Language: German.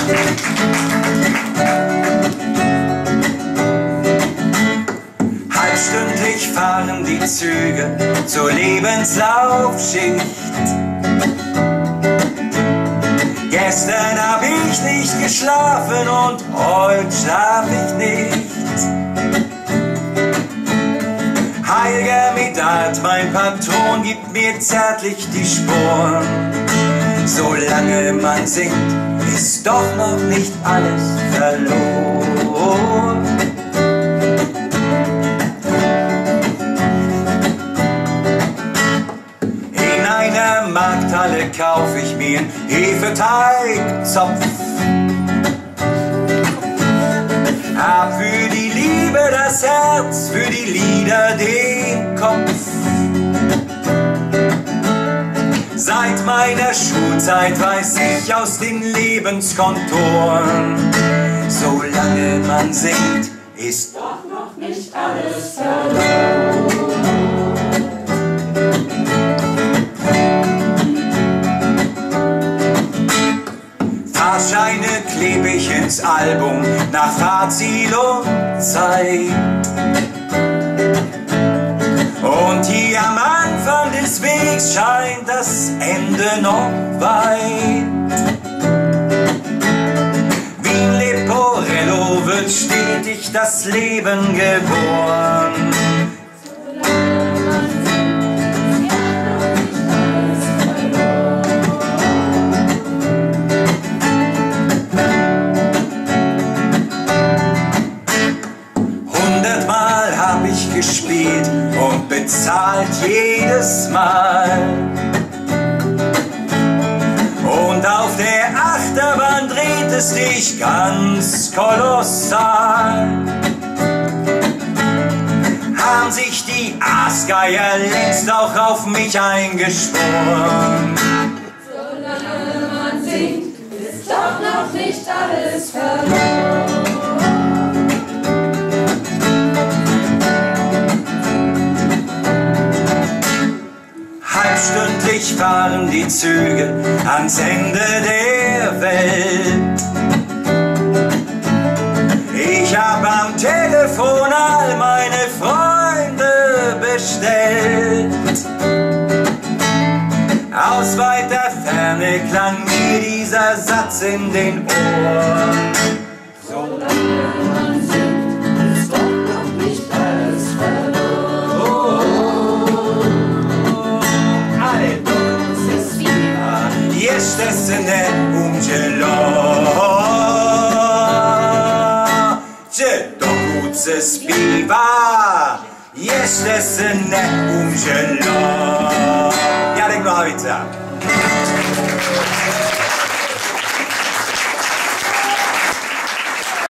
Halbstündlich fahren die Züge zur Lebenslaufschicht. Gestern hab ich nicht geschlafen und heute schlaf ich nicht. Heiliger Medard, mein Patron, gibt mir zärtlich die Sporen. Solange man singt, ist doch noch nicht alles verloren. In einer Markthalle kauf ich mir einen Hefeteigzopf. Hab für die Liebe das Herz, für die Lieder den Kopf. Seit meiner Schulzeit weiß ich aus den Lebenskonturen, solange man singt, ist doch noch nicht alles verloren. Fahrscheine kleb ich ins Album nach Fahrziel und Zeit. Und hier am Anfang des Wegs scheint das Ende noch weit. Wie in Leporello wird stetig das Leben geboren. Gespielt und bezahlt jedes Mal. Und auf der Achterbahn dreht es dich ganz kolossal. Haben sich die Aasgeier längst auch auf mich eingeschworen. Solange man singt, ist doch noch nicht alles verloren. Halbstündlich fahren die Züge ans Ende der Welt. Ich hab am Telefon all meine Freunde bestellt. Aus weiter Ferne klang mir dieser Satz in den Ohren. Solange man singt, ist doch noch nicht alles verloren. Jeszcze se umdzielo, czy dokładnie śpiewa, jeszcze se umdzielo. Jarek Nochawica.